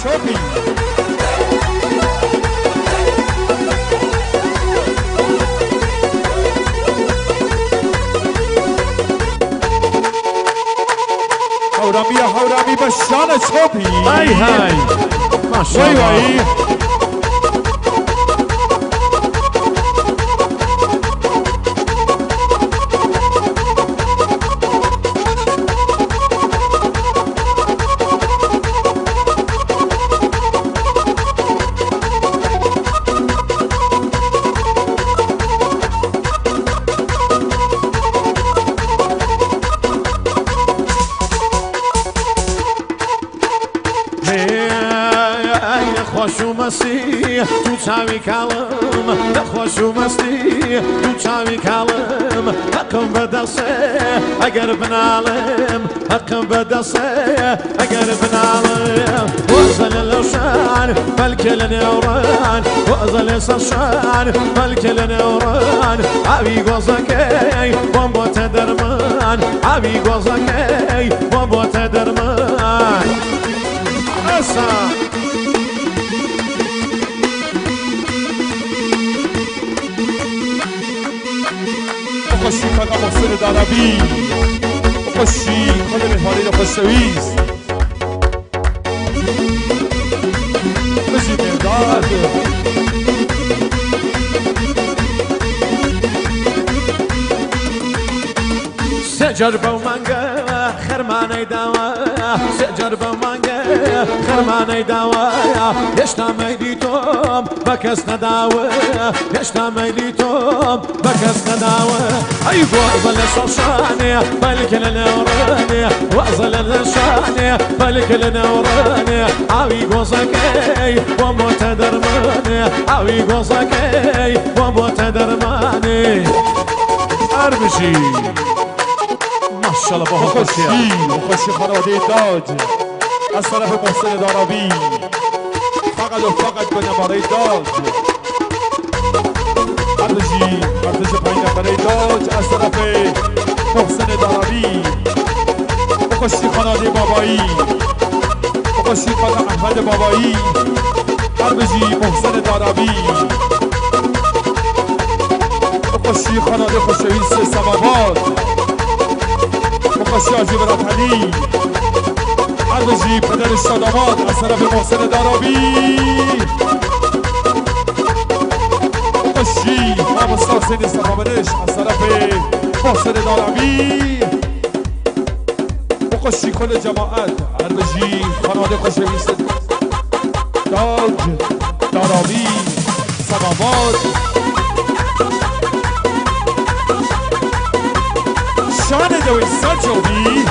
چوبی هورامی به شان چوبی ای های ماشاءالله خوشو مستی تو چاوی کلم خوشو مستی تو چاوی کلم حقم بدسه اگر بنالم حقم بدسه اگر بنالم وزن الشان فالكل نوران وزن الشان فالكل نوران عبي قوزكي بابا تدرمان عبي قوزكي بابا تدرمان أسا خوشی کنم محسن داربی خوشی کنم مهاری رو خوشویز بشی مرداد سجر بومانگه خرمانه داوا سجر بومانگه خرمانه داوا يشتا ميديتوم بكس نداوى يشتا ميديتوم بكس نداوى اي وصل الشاني بالك النوراني وصل الشاني بالك النوراني عوي قوزكي وموت درماني عوي قوزكي وموت درماني ارمشي ما شاء الله بابا خوشی خانواده داج از طرف محسن دارابی فقط و فقط به نماره داج ارتش پایین برای داج از طرف محسن دارابی خوشی خانواده بابایی خوشی خانواده احمد بابایی ارتشی محسن دارابی خوشی خانواده خوشویس سماوات خوشی آجی براتنی عرضی پدر شادامات از طرف محسن دارابی خوشی مامستا حسین استقامنش از طرف محسن دارابی خوشی کل جماعت عرضی خانواده خوشویست داج دارابی سماوات شان دوی سجوبی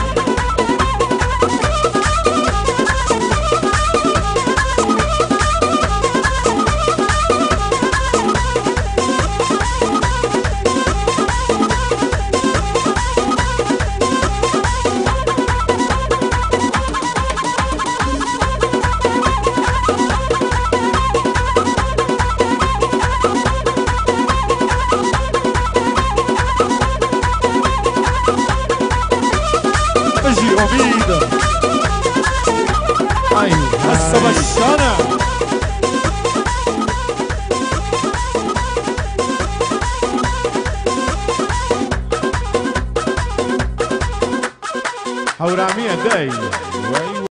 امید از سبشانه هورامی دی